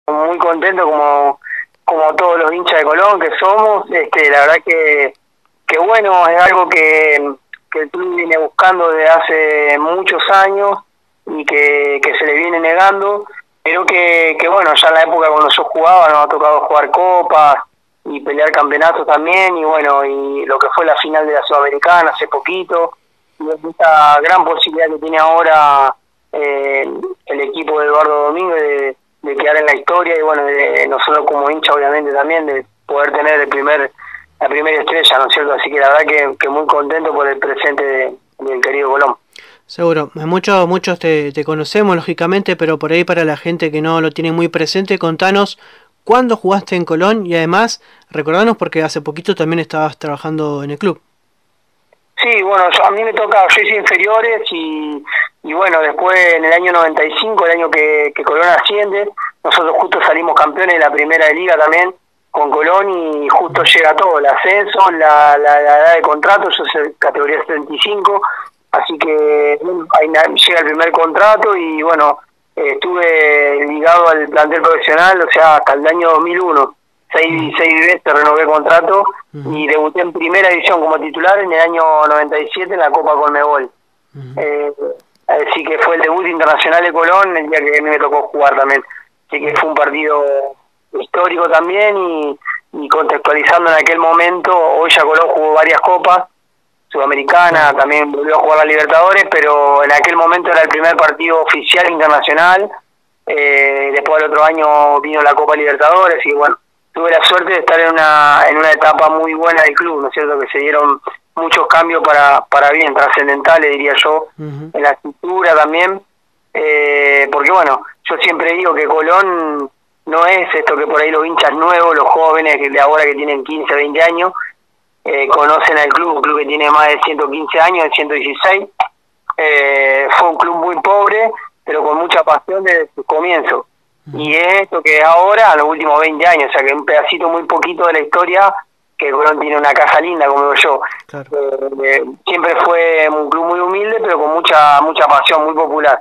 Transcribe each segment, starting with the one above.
muy contento como todos los hinchas de Colón que somos. La verdad que bueno, es algo que el club viene buscando desde hace muchos años y que se le viene negando, pero que bueno, ya en la época cuando yo jugaba nos ha tocado jugar copas y pelear campeonatos también, y bueno, y lo que fue la final de la Sudamericana hace poquito, y esta gran posibilidad que tiene ahora el equipo de Eduardo Domínguez de quedar en la historia, y bueno, de nosotros como hincha obviamente también de poder tener la primera estrella, ¿no es cierto? Así que la verdad que muy contento por el presente del querido Colón. Seguro, muchos te conocemos lógicamente, pero por ahí para la gente que no lo tiene muy presente, contanos cuándo jugaste en Colón y además recordanos porque hace poquito también estabas trabajando en el club. Sí, bueno, a mí me toca, yo hice inferiores y bueno, después en el año 95, el año que Colón asciende, nosotros justo salimos campeones de la primera de liga también con Colón y justo llega todo, el ascenso, la edad de contrato, yo soy categoría 75, así que bueno, ahí llega el primer contrato y bueno, estuve ligado al plantel profesional, o sea, hasta el año 2001. Seis veces renové contrato y debuté en primera división como titular en el año 97 en la Copa Conmebol. Así que fue el debut internacional de Colón el día que a mí me tocó jugar también. Así que fue un partido histórico también y contextualizando en aquel momento, hoy ya Colón jugó varias copas, Sudamericana, también volvió a jugar la Libertadores, pero en aquel momento era el primer partido oficial internacional. Después del otro año vino la Copa Libertadores y bueno, tuve la suerte de estar en una etapa muy buena del club, ¿no es cierto? Que se dieron muchos cambios para bien, trascendentales, diría yo, en la estructura también, porque bueno, yo siempre digo que Colón no es esto que por ahí los hinchas nuevos, los jóvenes de ahora que tienen 15, 20 años, conocen al club, un club que tiene más de 115 años, de 116, fue un club muy pobre, pero con mucha pasión desde sus comienzos. Y es esto que ahora, en los últimos 20 años, o sea que un pedacito muy poquito de la historia, que Colón tiene una casa linda, como digo yo. Claro. Siempre fue un club muy humilde, pero con mucha pasión, muy popular.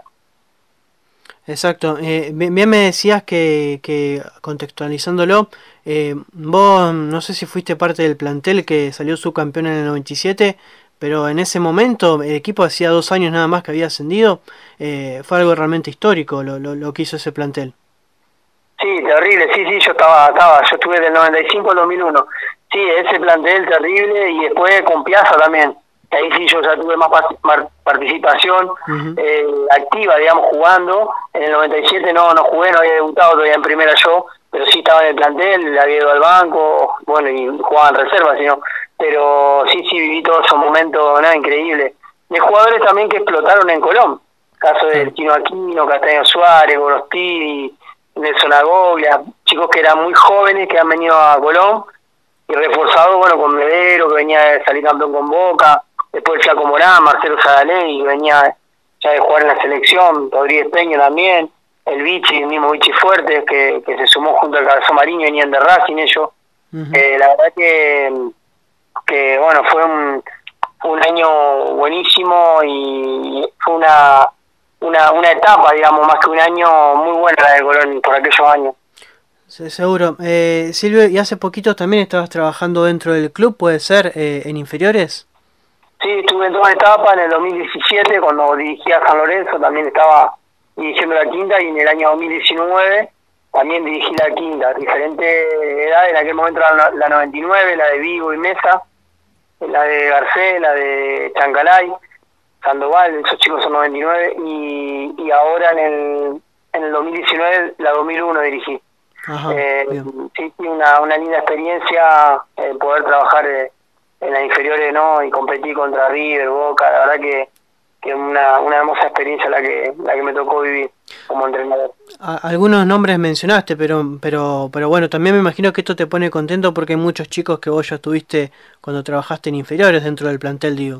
Exacto. Bien me decías que contextualizándolo, vos no sé si fuiste parte del plantel que salió subcampeón en el 97, pero en ese momento el equipo hacía 2 años nada más que había ascendido. Fue algo realmente histórico lo que hizo ese plantel. Sí, terrible, sí, yo estuve del 95 al 2001. Sí, ese plantel terrible y después con Piazza también. Ahí sí yo ya tuve más participación activa, digamos, jugando. En el 97 no jugué, no había debutado todavía en primera yo, pero sí estaba en el plantel, había ido al banco, bueno, y jugaba en reserva, sino, pero sí viví todos esos momentos, nada, increíbles. De jugadores también que explotaron en Colón, caso de Tino Aquino, Castaño Suárez, Gorostiri, Nelson Agoglia, chicos que eran muy jóvenes que han venido a Colón y reforzado, bueno, con Medero, que venía de salir campeón con Boca, después el Flaco Morán, Marcelo Sadaley, que venía ya de jugar en la selección, Rodríguez Peña también, el mismo Vichy Fuertes, que se sumó junto al Cabezón Mariño, venían de Racing ellos. La verdad que bueno, fue un año buenísimo y fue una etapa, digamos, más que un año muy buena la de Colón por aquellos años. Sí, seguro. Silvio, y hace poquito también estabas trabajando dentro del club, ¿puede ser, en inferiores? Sí, estuve en 2 etapas, en el 2017 cuando dirigía a San Lorenzo, también estaba dirigiendo la quinta, y en el año 2019 también dirigí la quinta, diferente edad, en aquel momento era la 99, la de Vigo y Mesa, la de Garcés, la de Chancalay, Sandoval, esos chicos son 99, y ahora en el 2019 la 2001 dirigí. Ajá, sí, una linda experiencia poder trabajar en las inferiores, ¿no? Y competir contra River, Boca, la verdad que una hermosa experiencia la que me tocó vivir como entrenador. Algunos nombres mencionaste, pero bueno, también me imagino que esto te pone contento porque hay muchos chicos que vos ya estuviste cuando trabajaste en inferiores dentro del plantel, digo.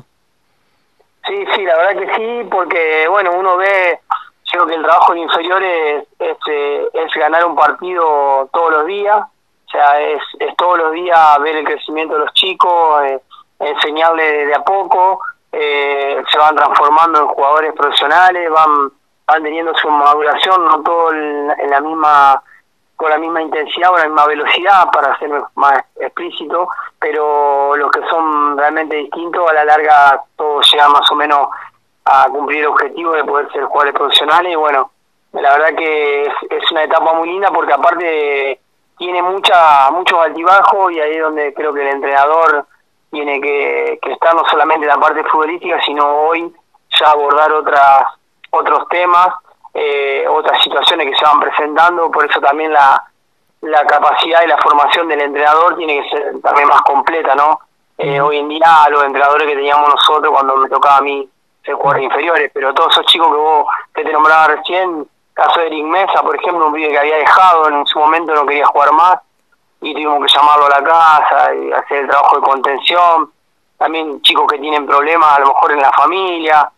Sí, la verdad que sí, porque bueno, uno ve, creo que el trabajo en inferiores es ganar un partido todos los días, o sea, es todos los días ver el crecimiento de los chicos, enseñarles de a poco, se van transformando en jugadores profesionales, van teniendo su maduración, no todo en la misma con la misma intensidad o la misma velocidad, para ser más explícito, pero los que son realmente distintos, a la larga todos llegan más o menos a cumplir el objetivo de poder ser jugadores profesionales. Y bueno, la verdad que es una etapa muy linda, porque aparte tiene muchos altibajos, y ahí es donde creo que el entrenador tiene que estar, no solamente en la parte futbolística, sino hoy ya abordar otros temas, otras situaciones que se van presentando. Por eso también la capacidad y la formación del entrenador tiene que ser también más completa, ¿no? Hoy en día los entrenadores que teníamos nosotros cuando me tocaba a mí ser jugadores inferiores, pero todos esos chicos que te nombraba recién, caso de Eric Mesa, por ejemplo, un pibe que había dejado, en su momento no quería jugar más, y tuvimos que llamarlo a la casa y hacer el trabajo de contención. También chicos que tienen problemas a lo mejor en la familia,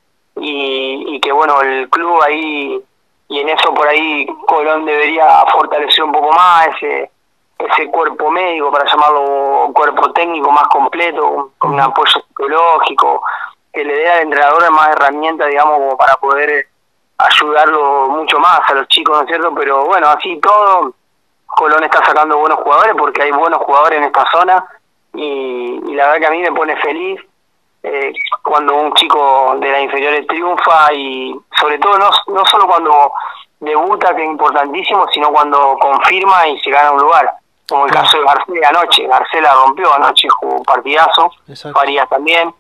y que bueno, el club ahí, y en eso por ahí Colón debería fortalecer un poco más ese cuerpo médico, para llamarlo un cuerpo técnico más completo, con un apoyo psicológico, que le dé al entrenador más herramientas, digamos, como para poder ayudarlo mucho más a los chicos, ¿no es cierto? Pero bueno, así todo, Colón está sacando buenos jugadores, porque hay buenos jugadores en esta zona, y la verdad que a mí me pone feliz cuando un chico de las inferiores triunfa, y sobre todo no solo cuando debuta, que es importantísimo, sino cuando confirma y se gana un lugar, como el caso de Garcés anoche. Garcés la rompió anoche, jugó un partidazo. Exacto. Farías también,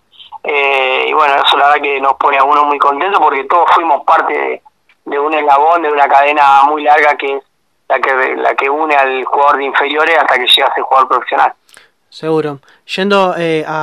y bueno, eso la verdad que nos pone a uno muy contento, porque todos fuimos parte de un eslabón, de una cadena muy larga, que es la que une al jugador de inferiores hasta que llega a ser jugador profesional. Seguro. Yendo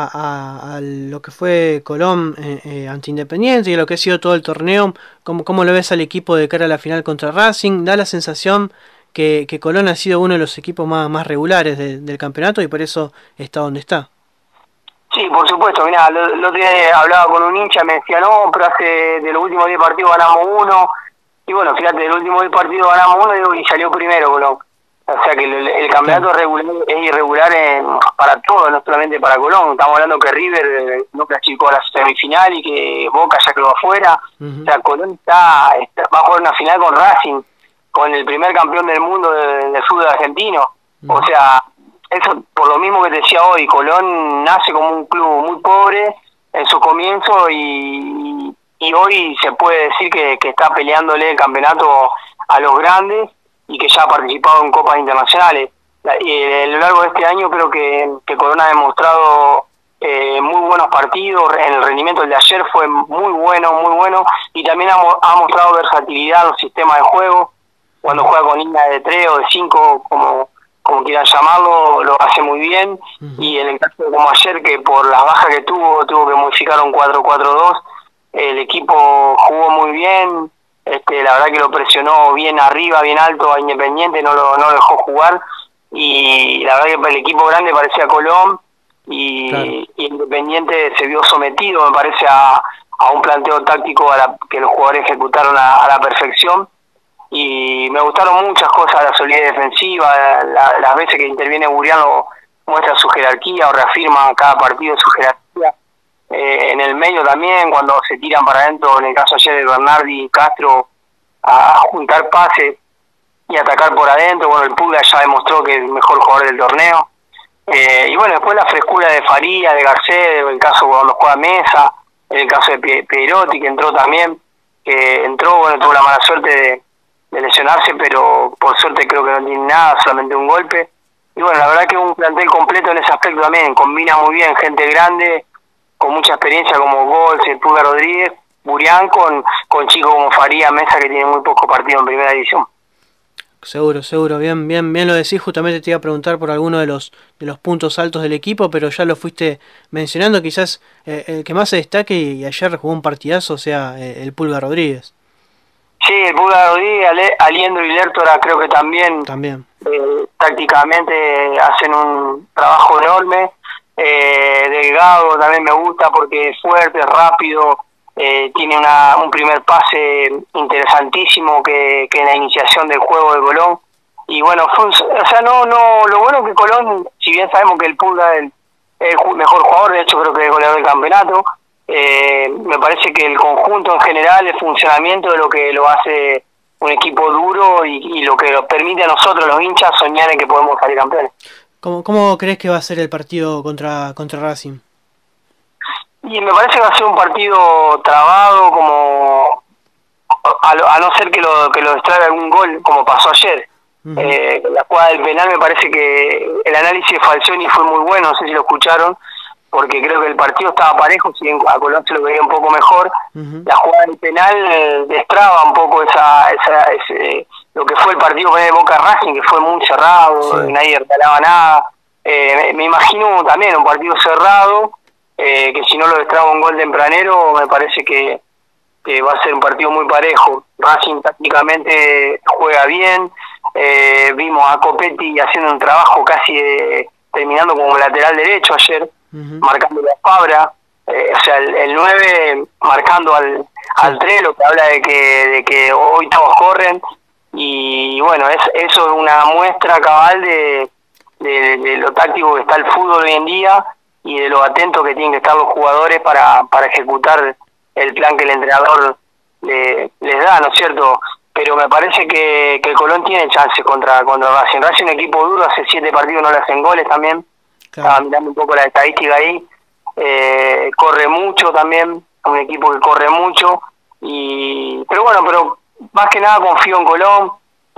a lo que fue Colón ante Independiente, y a lo que ha sido todo el torneo, ¿cómo lo ves al equipo de cara a la final contra Racing? Da la sensación que Colón ha sido uno de los equipos más regulares del campeonato, y por eso está donde está. Sí, por supuesto. Mirá, el otro día hablaba con un hincha, me decía, no, pero de los últimos 10 partidos ganamos uno. Y bueno, fíjate, de los últimos 10 partidos ganamos uno, y salió primero Colón. O sea que el campeonato es irregular para todo, no solamente para Colón. Estamos hablando que River no clasificó a la semifinal, y que Boca ya quedó afuera. O sea, Colón va a jugar una final con Racing, con el primer campeón del mundo del fútbol argentino. O sea, eso por lo mismo que te decía hoy, Colón nace como un club muy pobre en su comienzo, y hoy se puede decir que está peleándole el campeonato a los grandes, y que ya ha participado en copas internacionales. Y a lo largo de este año creo que Colón ha demostrado muy buenos partidos. En el rendimiento del de ayer fue muy bueno, y también ha mostrado versatilidad en los sistemas de juego. Cuando juega con línea de 3 o de 5, como quieran llamarlo, lo hace muy bien. Y en el caso como ayer, que por las bajas que tuvo que modificar un 4-4-2, el equipo jugó muy bien. La verdad que lo presionó bien arriba, bien alto a Independiente, no lo dejó jugar, y la verdad que el equipo grande parecía Colón, y Independiente se vio sometido, me parece, a un planteo táctico que los jugadores ejecutaron a la perfección. Y me gustaron muchas cosas, la solidez defensiva, las veces que interviene Burián muestra su jerarquía, o reafirma cada partido su jerarquía. En el medio también, cuando se tiran para adentro, en el caso ayer de Bernardi y Castro, a juntar pases y atacar por adentro. Bueno, el Pulga ya demostró que es el mejor jugador del torneo. Y bueno, después la frescura de Faría, de Garcés, el caso cuando juega Mesa, en el caso de Perotti, que entró también, bueno, tuvo la mala suerte de lesionarse, pero por suerte creo que no tiene nada, solamente un golpe. Y bueno, la verdad que un plantel completo en ese aspecto también, combina muy bien gente grande, con mucha experiencia, como Gols, el Pulga Rodríguez, Burián, con chicos como Faría, Mesa, que tiene muy poco partido en primera división. Seguro, bien lo decís. Justamente te iba a preguntar por alguno de los puntos altos del equipo, pero ya lo fuiste mencionando. Quizás el que más se destaque, y ayer jugó un partidazo, o sea, el Pulga Rodríguez. Sí, el Pulga Rodríguez, Aliendro y Lertora creo que también. Tácticamente hacen un trabajo enorme. Delgado también me gusta, porque es fuerte, es rápido, tiene un primer pase interesantísimo que en la iniciación del juego de Colón. Y bueno, lo bueno que Colón, si bien sabemos que el Pulga es el mejor jugador, de hecho creo que es el goleador del campeonato, me parece que el conjunto en general, el funcionamiento de lo que lo hace un equipo duro y lo que nos permite a nosotros los hinchas soñar en que podemos salir campeones. ¿Cómo crees que va a ser el partido contra Racing? Y me parece que va a ser un partido trabado, como a no ser que lo extraiga algún gol, como pasó ayer. La jugada del penal, me parece que el análisis de Falcioni fue muy bueno, no sé si lo escucharon, porque creo que el partido estaba parejo, si bien a Colón se lo veía un poco mejor. La jugada del penal destraba un poco lo que fue el partido con el Boca Racing, que fue muy cerrado, nadie regalaba nada. Me imagino también un partido cerrado, que si no lo destraba un gol tempranero, me parece que va a ser un partido muy parejo. Racing tácticamente juega bien, vimos a Copetti haciendo un trabajo casi terminando como lateral derecho ayer, marcando la Fabra, o sea, el 9 marcando al 3, lo que habla de que hoy todos corren, y bueno, eso es una muestra cabal de lo táctico que está el fútbol hoy en día y de lo atento que tienen que estar los jugadores para ejecutar el plan que el entrenador les da, ¿no es cierto? Pero me parece que Colón tiene chance contra Racing. Racing es un equipo duro, hace 7 partidos no le hacen goles también. Claro. Estaba mirando un poco la estadística ahí. Corre mucho también, un equipo que corre mucho. Pero más que nada confío en Colón,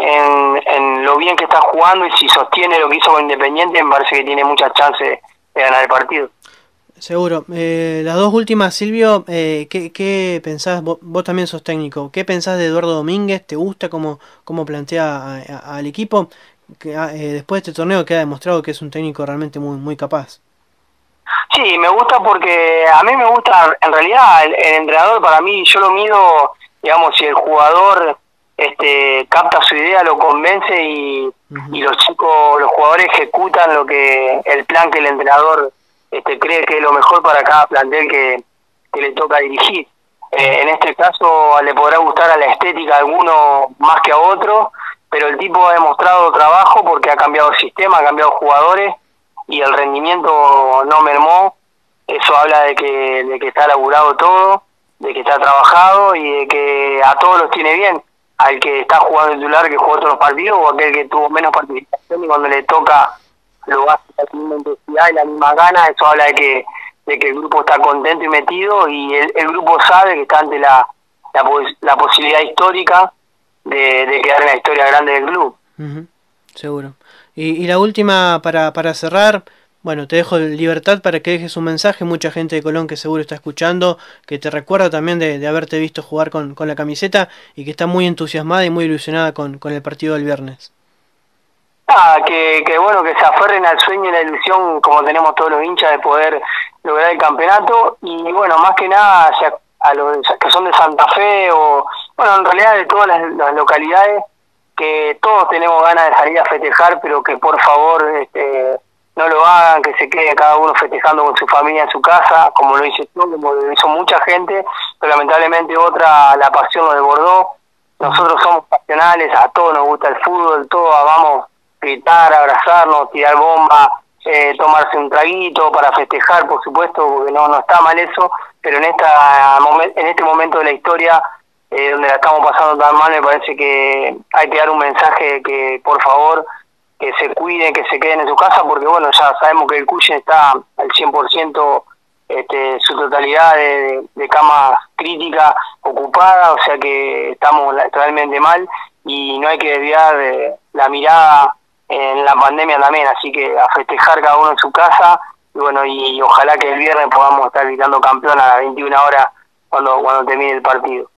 en lo bien que está jugando, y si sostiene lo que hizo con Independiente, me parece que tiene muchas chances de ganar el partido. Seguro. Las dos últimas, Silvio, ¿qué pensás? Vos también sos técnico. ¿Qué pensás de Eduardo Domínguez? ¿Te gusta cómo plantea al equipo? Que después de este torneo queda demostrado que es un técnico realmente muy capaz. Sí, me gusta porque a mí me gusta, en realidad, el entrenador, para mí, yo lo mido, digamos, si el jugador capta su idea, lo convence y los jugadores ejecutan el plan que el entrenador cree que es lo mejor para cada plantel que le toca dirigir. En este caso le podrá gustar a la estética a alguno más que a otro, pero el tipo ha demostrado trabajo porque ha cambiado el sistema, ha cambiado jugadores y el rendimiento no mermó. Eso habla de que está laburado todo, de que está trabajado y de que a todos los tiene bien. Al que está jugando el titular, que jugó todos los partidos, o aquel que tuvo menos participación y cuando le toca lo hace con la misma intensidad y la misma gana. Eso habla de que el grupo está contento y metido, y el grupo sabe que está ante la posibilidad histórica de quedar en la historia grande del club. Seguro. Y la última para cerrar, bueno, te dejo libertad para que dejes un mensaje. Mucha gente de Colón que seguro está escuchando, que te recuerda también de haberte visto jugar con la camiseta y que está muy entusiasmada y muy ilusionada con el partido del viernes. Que bueno, que se aferren al sueño y la ilusión, como tenemos todos los hinchas, de poder lograr el campeonato. Y bueno, más que nada a los que son de Santa Fe, o bueno, en realidad de todas las localidades, que todos tenemos ganas de salir a festejar, pero que por favor no lo hagan, que se quede cada uno festejando con su familia en su casa, como lo hice yo, como lo hizo mucha gente, pero lamentablemente la pasión lo desbordó. Nosotros somos pasionales, a todos nos gusta el fútbol, todos amamos gritar, abrazarnos, tirar bomba, tomarse un traguito para festejar, por supuesto, porque no está mal eso, pero en este momento de la historia, donde la estamos pasando tan mal, me parece que hay que dar un mensaje de que por favor que se cuiden, que se queden en su casa, porque bueno, ya sabemos que el Cuyen está al 100%, su totalidad de camas críticas ocupadas, o sea que estamos realmente mal y no hay que desviar la mirada en la pandemia también, así que a festejar cada uno en su casa, y bueno, y ojalá que el viernes podamos estar gritando campeón a las 21 horas cuando termine el partido.